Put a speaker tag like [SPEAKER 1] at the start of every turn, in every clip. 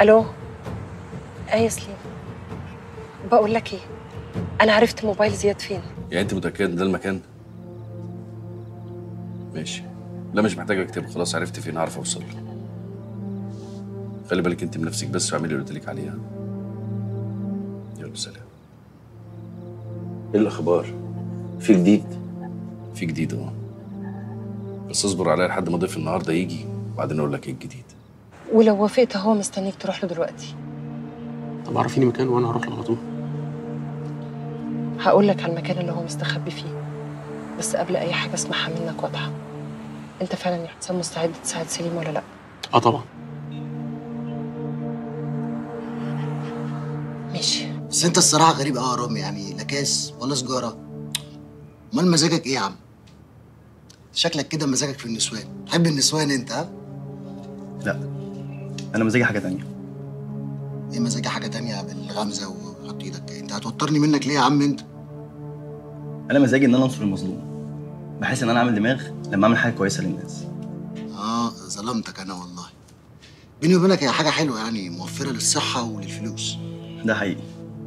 [SPEAKER 1] الو. يا سليم، بقول لك ايه، انا عرفت موبايل زياد فين.
[SPEAKER 2] يعني انت متاكد ان ده المكان؟ ماشي، لا مش محتاج اكتبه، خلاص عرفت فين، هعرف اوصل له. خلي بالك انت من نفسك بس واعملي اللي قلت لك عليه. يلا سلام.
[SPEAKER 3] ايه الاخبار؟ في جديد؟
[SPEAKER 2] في جديد اه، بس اصبر عليا لحد ما ضيف النهارده يجي وبعدين اقول لك ايه الجديد.
[SPEAKER 1] ولو وافقت هو مستنيك تروح له دلوقتي.
[SPEAKER 4] طب عرفيني مكانه وانا هروح له على طول.
[SPEAKER 1] هقول لك على المكان اللي هو مستخبي فيه، بس قبل اي حاجه اسمعها منك واضحه. انت فعلا يا حسام مستعد تساعد سليم ولا لا؟
[SPEAKER 4] اه طبعا.
[SPEAKER 1] ماشي.
[SPEAKER 5] بس انت الصراحه غريب قوي يا رامي، يعني لا كاس ولا سجاره. امال مزاجك ايه يا عم؟ شكلك كده مزاجك في النسوان، تحب النسوان انت ها؟
[SPEAKER 6] لا، انا مزاجي حاجه تانية.
[SPEAKER 5] ايه مزاجي حاجه تانية بالغمزه وحط ايدك؟ انت هتوترني منك ليه يا عم انت؟
[SPEAKER 6] انا مزاجي ان انا انصر المظلوم، بحيث ان انا اعمل دماغ لما اعمل حاجه كويسه للناس.
[SPEAKER 5] ظلمتك انا والله. بيني وبينك هي حاجه حلوه، يعني موفره للصحه وللفلوس.
[SPEAKER 6] ده حقيقي.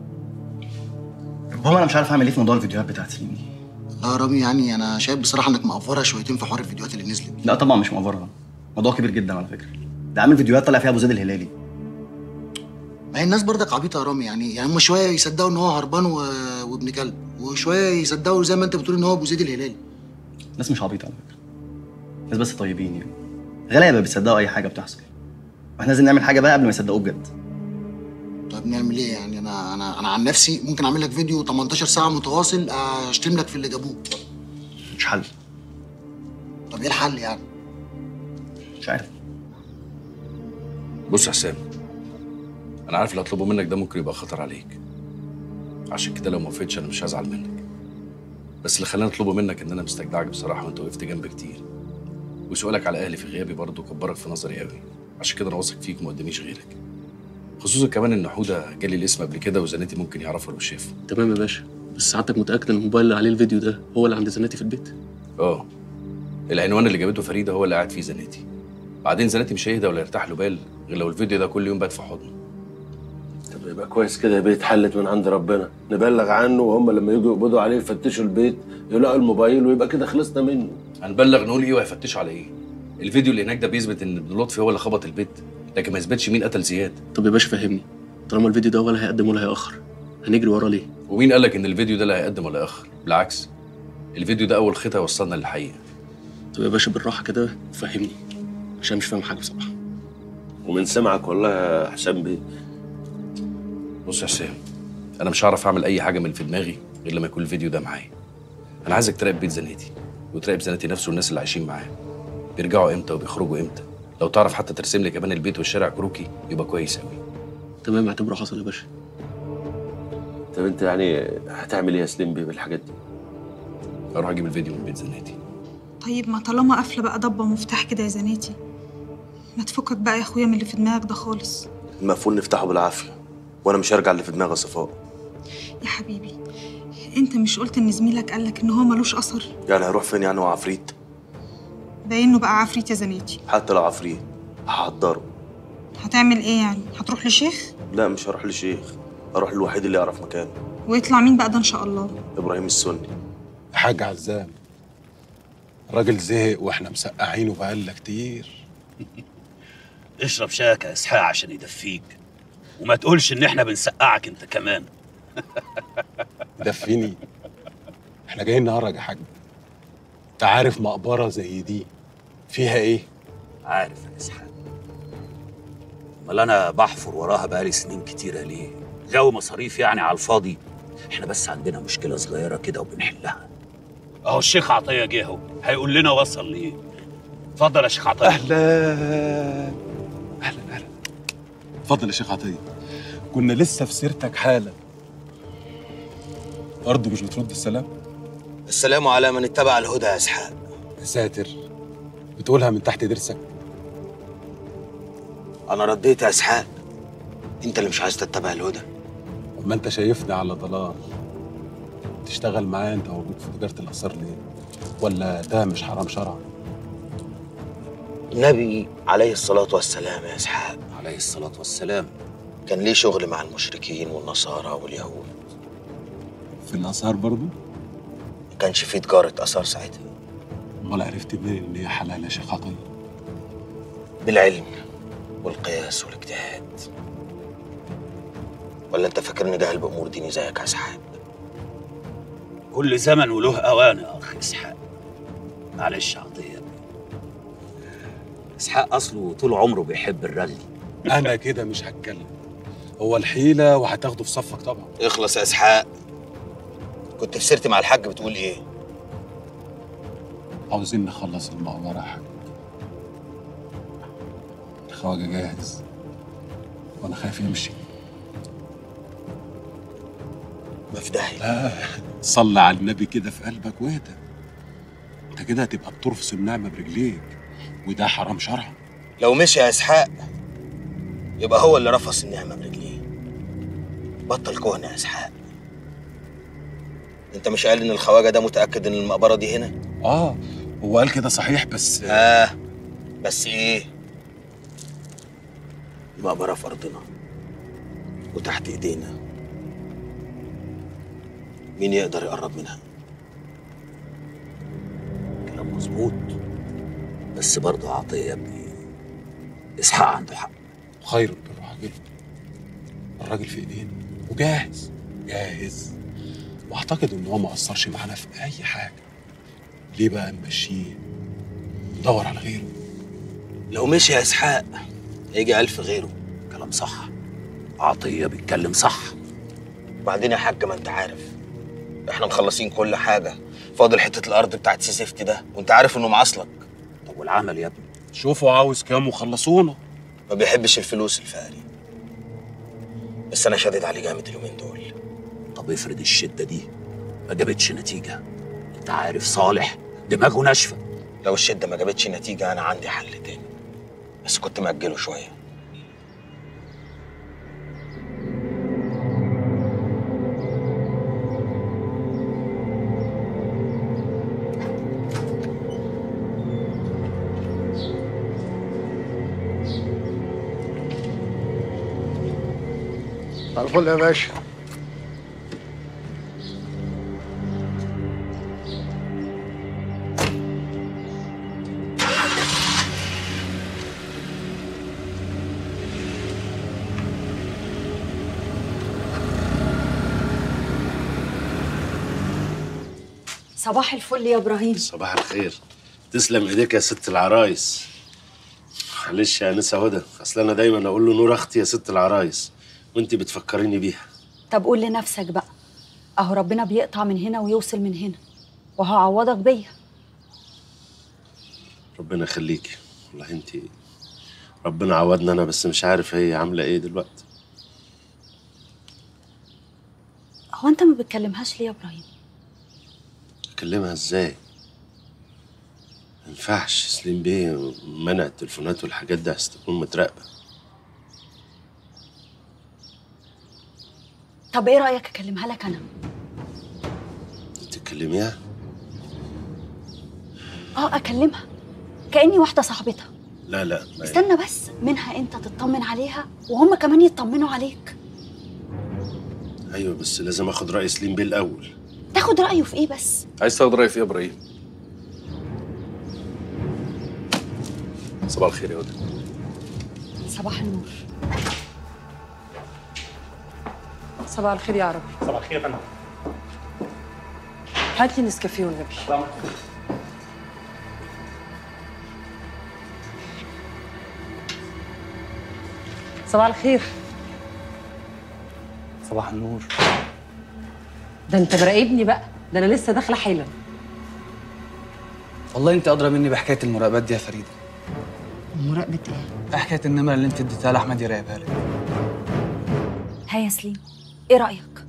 [SPEAKER 6] المهم انا مش عارف اعمل ايه في موضوع الفيديوهات بتاعت سليم دي.
[SPEAKER 5] لا يا رامي، يعني انا شايف بصراحه انك مقفرها شويتين في حوار الفيديوهات اللي نزلت دي.
[SPEAKER 6] لا طبعا مش مقفرها، موضوع كبير جدا على فكره. ده عامل فيديوهات طالع فيها ابو زيد الهلالي.
[SPEAKER 5] ما هي الناس برضك عبيطه يا رامي، يعني هم شويه يصدقوا ان هو هربان وابن كلب، وشويه يصدقوا زي ما انت بتقول ان هو ابو زيد الهلالي.
[SPEAKER 6] الناس مش عبيطه على فكره، ناس بس طيبين يعني، غلابه بيصدقوا اي حاجه بتحصل. واحنا لازم نعمل حاجه بقى قبل ما يصدقوه بجد.
[SPEAKER 5] طيب نعمل ايه يعني؟ انا عن نفسي ممكن اعمل لك فيديو 18 ساعه متواصل اشتم لك في اللي جابوه.
[SPEAKER 6] مش حل.
[SPEAKER 5] طب ايه الحل يعني؟
[SPEAKER 6] مش عارف.
[SPEAKER 2] بص يا حسام، انا عارف اللي هطلبه منك ده ممكن يبقى خطر عليك، عشان كده لو ما وافقتش انا مش هزعل منك. بس اللي خلاني اطلبه منك ان انا مستجدعك بصراحه، وانت وقفت جنبي كتير، وسؤالك على اهلي في غيابي برضه كبرك في نظري قوي، عشان كده انا واثق فيك وما قداميش غيرك. خصوصا كمان ان حوده جالي الاسم قبل كده وزناتي ممكن يعرفه لو شافه.
[SPEAKER 4] تمام يا باشا، بس سعادتك متاكد ان الموبايل اللي عليه الفيديو ده هو اللي عند زناتي في البيت؟
[SPEAKER 2] اه، العنوان اللي جابته فريده هو اللي قاعد فيه زناتي. بعدين زناتي مش هيهدى ولا يرتاح له بال غير لو الفيديو ده كل يوم بات في حضنه.
[SPEAKER 3] طب يبقى كويس كده، البيت اتحلت من عند ربنا، نبلغ عنه وهم لما يجوا يقبضوا عليه يفتشوا البيت يلاقوا الموبايل ويبقى كده خلصنا منه.
[SPEAKER 2] هنبلغ نقول ايه وهيفتشوا على ايه؟ الفيديو اللي هناك ده بيثبت ان ابن لطفي هو اللي خبط البيت، لكن ما يثبتش مين قتل زياد.
[SPEAKER 4] طب يا باشا فهمني، طالما الفيديو ده ولا هيقدم ولا هيأخر، هنجري وراه ليه؟
[SPEAKER 2] ومين قال لك ان الفيديو ده لا هيقدم ولا يأخر؟ بالعكس، الفيديو ده اول خطوه يوصلنا للحقيقه.
[SPEAKER 4] طب يا باشا بالراحه كده فهمني، عشان مش فاهم حاجه بصراحه.
[SPEAKER 3] ومن سمعك والله يا حسام بيه.
[SPEAKER 2] بص يا حسام، انا مش هعرف اعمل اي حاجه من اللي في دماغي غير لما يكون الفيديو ده معايا. انا عايزك تراقب بيت زناتي وتراقب زناتي نفسه والناس اللي عايشين معاه، بيرجعوا امتى وبيخرجوا امتى. لو تعرف حتى ترسم لي كمان البيت والشارع كروكي يبقى كويس قوي.
[SPEAKER 4] تمام، اعتبره حصل يا باشا.
[SPEAKER 3] طب انت يعني هتعمل ايه يا سليم بيه بالحاجات دي؟
[SPEAKER 2] اروح اجيب الفيديو من بيت زناتي.
[SPEAKER 7] طيب ما طالما قافله بقى ضبه مفتاح كده يا زناتي، ما تفكك بقى يا اخويا من اللي في دماغك ده خالص.
[SPEAKER 8] المقفول نفتحه بالعافيه، وانا مش هرجع اللي في دماغي صفاء.
[SPEAKER 7] يا حبيبي، انت مش قلت ان زميلك قالك ان هو ملوش اثر؟
[SPEAKER 8] يعني هيروح فين يعني؟ هو عفريت؟
[SPEAKER 7] باينه بقى عفريت يا زناتي.
[SPEAKER 8] حتى لو عفريت هحضره.
[SPEAKER 7] هتعمل ايه يعني؟ هتروح لشيخ؟
[SPEAKER 8] لا مش هروح لشيخ، هروح للوحيد اللي يعرف مكانه.
[SPEAKER 7] ويطلع مين بقى ده ان شاء الله؟
[SPEAKER 8] ابراهيم السني.
[SPEAKER 9] حاج عزام، الراجل زهق واحنا مسقعينه بقالنا كتير.
[SPEAKER 10] اشرب شاك يا اسحاق عشان يدفيك، وما تقولش ان احنا بنسقعك انت كمان.
[SPEAKER 9] دفيني؟ احنا جايين نهرج يا حاج. انت عارف مقبره زي دي فيها ايه؟
[SPEAKER 10] عارف يا اسحاق، امال انا بحفر وراها بقالي سنين كتيره ليه؟ جو مصاريف يعني على الفاضي. احنا بس عندنا مشكله صغيره كده وبنحلها. اهو الشيخ عطيه جه اهو، هيقول لنا وصل ليه. اتفضل يا شيخ عطيه.
[SPEAKER 9] اهلا اهلا اهلا. اتفضل يا شيخ عطيه، كنا لسه في سيرتك حالا. برضه مش بترد السلام؟
[SPEAKER 11] السلام على من اتبع الهدى يا اسحاق.
[SPEAKER 9] يا ساتر، بتقولها من تحت ضرسك.
[SPEAKER 11] انا رديت يا اسحاق، انت اللي مش عايز تتبع الهدى.
[SPEAKER 9] ما انت شايفني على ضلال، تشتغل معايا انت موجود في تجاره الاثار ليه؟ ولا ده مش حرام شرعا؟
[SPEAKER 11] النبي عليه الصلاة والسلام يا إسحاق
[SPEAKER 10] عليه الصلاة والسلام
[SPEAKER 11] كان ليه شغل مع المشركين والنصارى واليهود.
[SPEAKER 9] في الآثار برضو؟
[SPEAKER 11] ما كانش فيه تجارة آثار ساعتها.
[SPEAKER 9] امال عرفت منين إن هي حلال يا شيخ عطية؟
[SPEAKER 11] بالعلم والقياس والاجتهاد. ولا أنت فاكرني جاهل بأمور ديني زيك يا إسحاق؟
[SPEAKER 10] كل زمن وله أوان يا أخ إسحاق. معلش يا عطية، إسحاق أصله طول عمره بيحب الرغي.
[SPEAKER 9] أنا كده مش هتكلم، هو الحيلة وهتاخده في صفك طبعا.
[SPEAKER 11] اخلص يا إسحاق. كنت في سيرتي مع الحاج بتقول إيه؟
[SPEAKER 9] عاوزين نخلص المقبرة يا حاج. الخواجة جاهز وأنا خايف يمشي.
[SPEAKER 11] مفدحي.
[SPEAKER 9] لا صلي على النبي كده في قلبك واهدى. انت كده هتبقى بترفس النعمة برجليك وده حرام شرعا.
[SPEAKER 11] لو مشي يا إسحاق يبقى هو اللي رفص النعمة برجليه. بطل كهنة يا إسحاق. انت مش قال ان الخواجة ده متأكد ان المقبرة دي هنا؟
[SPEAKER 9] هو قال كده صحيح بس
[SPEAKER 11] بس ايه؟ المقبرة في أرضنا وتحت إيدينا. مين يقدر يقرب منها؟
[SPEAKER 10] كلام مظبوط، بس برضه عطية يا ابني إسحاق عنده حق.
[SPEAKER 9] خير البر عاجله. الراجل في ايدينا وجاهز جاهز، واعتقد ان هو ما قصرش معانا في اي حاجه. ليه بقى نمشيه ندور على غيره؟
[SPEAKER 11] لو مشي يا إسحاق هيجي 1000 غيره.
[SPEAKER 10] كلام صح، عطية بيتكلم صح.
[SPEAKER 11] وبعدين يا حاج ما انت عارف احنا مخلصين كل حاجه، فاضل حته الارض بتاعت سيسيفتي ده وانت عارف انه معاصلك.
[SPEAKER 10] طب والعمل يا ابني؟
[SPEAKER 9] شوفوا عاوز كام وخلصونا.
[SPEAKER 11] ما بيحبش الفلوس الفقري، بس انا شادد عليه جامد اليومين دول.
[SPEAKER 10] طب افرض الشده دي ما جابتش نتيجه، انت عارف صالح دماغه ناشفه.
[SPEAKER 11] لو الشده ما جابتش نتيجه انا عندي حل تاني، بس كنت مأجله شويه.
[SPEAKER 12] على الفل يا باشا.
[SPEAKER 13] صباح الفل يا ابراهيم.
[SPEAKER 3] صباح الخير. تسلم ايديك يا ست العرايس. معلش يا انسه هدى، اصل انا دايما اقول له نور اختي يا ست العرايس وانت بتفكريني بيها.
[SPEAKER 13] طب قول لنفسك بقى، اهو ربنا بيقطع من هنا ويوصل من هنا، وهعوضك بيا.
[SPEAKER 3] ربنا يخليكي. والله انت ربنا عوضنا انا، بس مش عارف هي عامله ايه دلوقتي.
[SPEAKER 13] هو انت ما بتكلمهاش ليه يا ابراهيم؟
[SPEAKER 3] اكلمها ازاي؟ ما ينفعش، سليم بيه منع التليفونات والحاجات دي عشان تكون متراقبه.
[SPEAKER 13] طب ايه رايك اكلمها لك انا؟
[SPEAKER 3] تكلميها؟
[SPEAKER 13] اكلمها كاني واحده صاحبتها.
[SPEAKER 3] لا
[SPEAKER 13] استنى بس، منها انت تطمن عليها وهم كمان يطمنوا عليك.
[SPEAKER 3] ايوه بس لازم اخد راي سليم بيه الاول.
[SPEAKER 13] تاخد رايه في ايه بس؟
[SPEAKER 2] عايز تاخد رايي في ايه يا ابراهيم؟ صباح الخير يا هدى.
[SPEAKER 13] صباح النور.
[SPEAKER 1] صباح الخير يا عربي.
[SPEAKER 14] صباح الخير يا فندم.
[SPEAKER 1] هات لي نسكافيه والنبي. صباح الخير.
[SPEAKER 14] صباح النور.
[SPEAKER 1] ده انت مراقبني بقى، ده انا لسه داخله حالا.
[SPEAKER 14] والله انت ادرى مني بحكايه المراقبات دي يا فريده.
[SPEAKER 1] مراقبه ايه؟
[SPEAKER 14] حكايه النمره اللي انت اديتها لاحمد يراقبها لك.
[SPEAKER 13] ها يا سليم، ايه رايك؟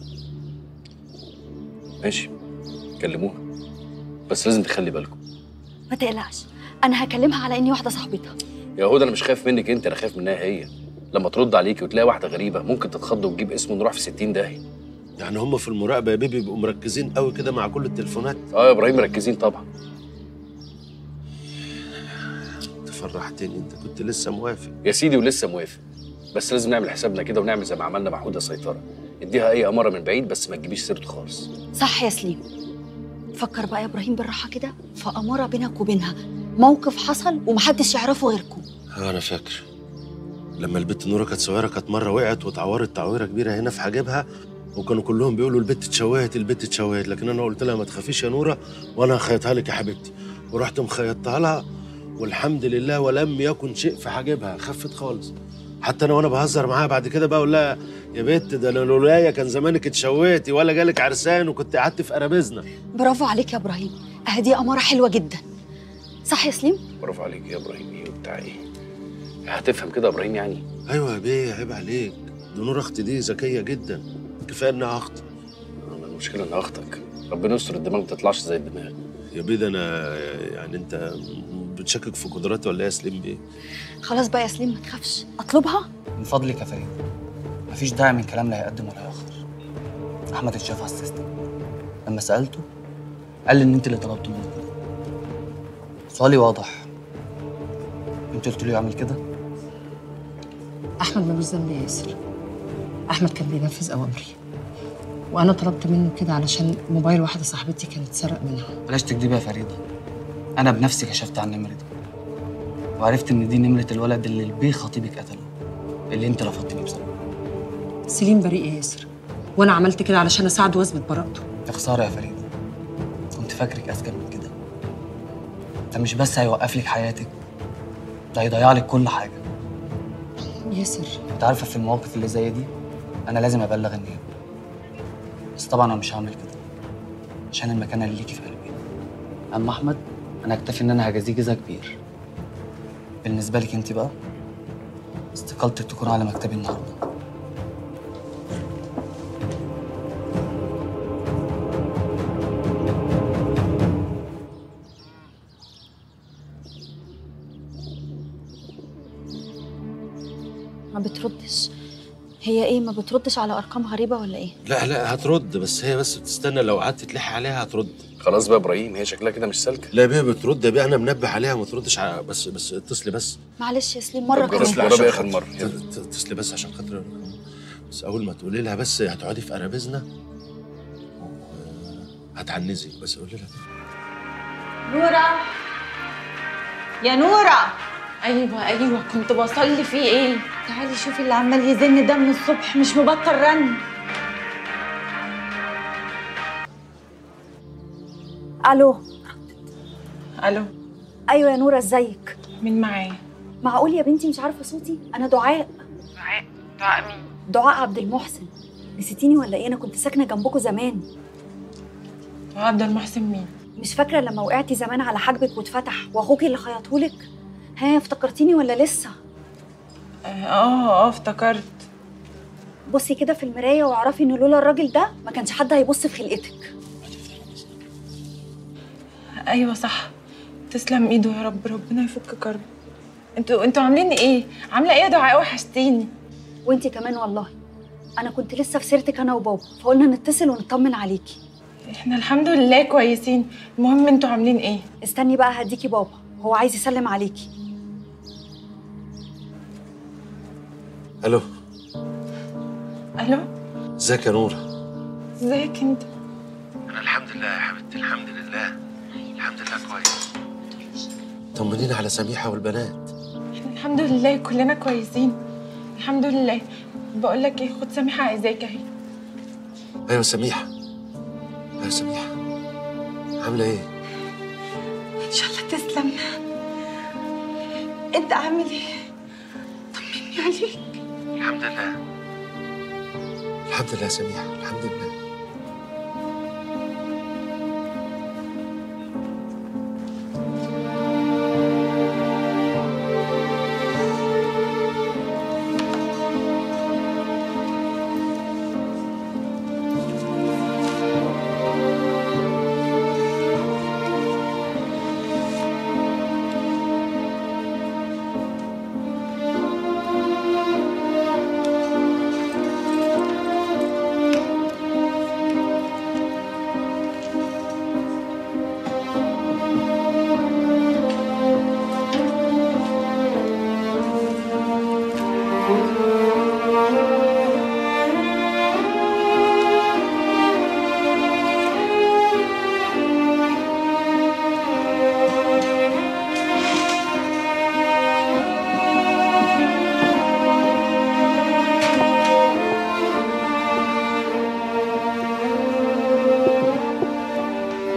[SPEAKER 2] ماشي كلموها، بس لازم تخلي بالكم.
[SPEAKER 13] ما تقلقش، انا هكلمها على اني واحده صاحبتها.
[SPEAKER 2] يا هدى انا مش خايف منك انت، انا خايف منها هي. لما ترد عليكي وتلاقي واحده غريبه ممكن تتخض وتجيب اسمه ونروح في 60 داهيه.
[SPEAKER 3] يعني هم في المراقبه يا بيبي بيبقوا مركزين قوي كده مع كل التليفونات؟
[SPEAKER 2] يا ابراهيم مركزين طبعا.
[SPEAKER 3] فرحتني، انت كنت لسه موافق.
[SPEAKER 2] يا سيدي ولسه موافق، بس لازم نعمل حسابنا كده ونعمل زي ما عملنا مع هدى سيطره، اديها اي اماره من بعيد بس ما تجيبيش سيرته خالص.
[SPEAKER 13] صح يا سليم. فكر بقى يا ابراهيم بالراحه كده في اماره بينك وبينها، موقف حصل ومحدش يعرفه غيركم.
[SPEAKER 3] انا فاكر لما البت نوره كانت صغيره، كانت مره وقعت واتعورت تعويره كبيره هنا في حاجبها، وكانوا كلهم بيقولوا البت اتشوهت البت اتشوهت، لكن انا قلت لها ما تخافيش يا نوره وانا هخيطها لك يا حبيبتي، ورحت مخيطتها لها والحمد لله ولم يكن شيء في حاجبها، خفت خالص. حتى انا وانا بهزر معاها بعد كده بقى اقول لها يا بت ده انا لولايا كان زمانك اتشوهتي ولا جالك عرسان وكنت قعدت في قرابيزنا.
[SPEAKER 13] برافو عليك يا ابراهيم، دي اماره حلوه جدا. صح يا سليم؟
[SPEAKER 2] برافو عليك يا ابراهيم. ايه وبتاع ايه؟ هتفهم كده يا ابراهيم يعني.
[SPEAKER 3] ايوه يا بيه، عيب عليك، دي نور اختي دي ذكيه جدا، كفايه انها اختي.
[SPEAKER 2] المشكله ان اختك، ربنا يستر الدماغ ما تطلعش زي الدماغ.
[SPEAKER 3] يا بيه ده انا يعني انت بتشكك في قدراتي ولا ايه يا سليم بيه؟
[SPEAKER 13] خلاص بقى يا سليم ما تخافش، اطلبها.
[SPEAKER 14] من فضلك يا فريد، مفيش داعي من كلام لا هيقدم ولا هيأخر. احمد اتشاف على السيستم، لما سالته قال لي ان انت اللي طلبت منه كده. سؤالي واضح، انت قلت له يعمل كده؟
[SPEAKER 1] احمد ملوش ذنب يا ياسر، احمد كان بينفذ اوامري، وانا طلبت منه كده علشان موبايل واحده صاحبتي كان اتسرق منها.
[SPEAKER 14] بلاش تكدبي يا فريده، انا بنفسي كشفت عن النمره دي وعرفت ان دي نمره الولد اللي البيه خطيبك قتله، اللي انت رفضتني بسببه.
[SPEAKER 1] سليم بريء يا ياسر، وانا عملت كده علشان اساعده واثبت براءته.
[SPEAKER 14] يا خساره يا فريده، كنت فاكرك اذكى من كده. ده مش بس هيوقف لك حياتك، ده هيضيع لك كل حاجه.
[SPEAKER 1] ياسر
[SPEAKER 14] انت عارفه في المواقف اللي زي دي انا لازم ابلغ النيابه، بس طبعا انا مش هعمل كده عشان المكانه اللي ليكي في قلبي. اما احمد انا اكتفي ان انا هجازيه جزا كبير. بالنسبه لك انت بقى استقالتك تكون على مكتبي النهارده.
[SPEAKER 13] ما بتردش. هي ايه ما بتردش على ارقام غريبه ولا ايه؟
[SPEAKER 3] لا هترد، بس هي بس بتستنى، لو قعدت تلح عليها هترد.
[SPEAKER 2] خلاص بقى ابراهيم، هي شكلها كده مش سالكه.
[SPEAKER 3] لا بيه بترد يا بيه، انا منبه عليها ما تردش بس اتصلي بس.
[SPEAKER 13] معلش يا سليم مره كمان.
[SPEAKER 2] اتصلي اخر مره.
[SPEAKER 3] اتصلي بس عشان خاطر، بس اول ما تقولي لها بس هتقعدي في قرابيزنا هتعنزي، بس قولي لها.
[SPEAKER 12] نورة يا نورة. ايوه كنت بصلي فيه ايه؟ تعالي شوفي اللي عمال يزن ده من الصبح، مش مبطل رن.
[SPEAKER 13] الو.
[SPEAKER 12] الو.
[SPEAKER 13] ايوه يا نوره ازيك؟
[SPEAKER 12] مين معايا؟
[SPEAKER 13] معقول يا بنتي مش عارفه صوتي؟ انا دعاء.
[SPEAKER 12] دعاء مين؟
[SPEAKER 13] دعاء عبد المحسن. نسيتيني ولا ايه؟ انا كنت ساكنه جنبكم زمان.
[SPEAKER 12] دعاء عبد المحسن مين؟
[SPEAKER 13] مش فاكره لما وقعتي زمان على حاجبك واتفتح واخوكي اللي خيطهولك؟ ها افتكرتيني ولا لسه؟
[SPEAKER 12] افتكرت.
[SPEAKER 13] بصي كده في المرايه واعرفي ان لولا الراجل ده ما كانش حد هيبص في خلقتك.
[SPEAKER 12] ايوه صح، تسلم ايده يا رب، ربنا يفك كرب. انتوا عاملين ايه؟ عامله ايه يا دعاء؟ وحشتيني.
[SPEAKER 13] وانتي كمان والله، انا كنت لسه في سيرتك انا وبابا، فقلنا نتصل ونطمن عليكي.
[SPEAKER 12] احنا الحمد لله كويسين، المهم انتوا عاملين ايه؟
[SPEAKER 13] استني بقى هديكي بابا، هو عايز يسلم عليكي.
[SPEAKER 3] الو.
[SPEAKER 12] الو.
[SPEAKER 3] ازيك يا نوره؟
[SPEAKER 12] ازيك انت؟
[SPEAKER 3] انا الحمد لله يا حبيبتي، الحمد لله كويس. طمنينا على سميحه والبنات.
[SPEAKER 12] احنا الحمد لله كلنا كويسين الحمد لله. بقول لك ايه، خد سميحه عايزاك اهي.
[SPEAKER 3] ايوه سميحه، عامله ايه؟
[SPEAKER 12] ان شاء الله تسلم. انت عامل ايه؟ طمني عليك.
[SPEAKER 3] الحمد لله يا سميحه، الحمد لله.
[SPEAKER 15] ممكن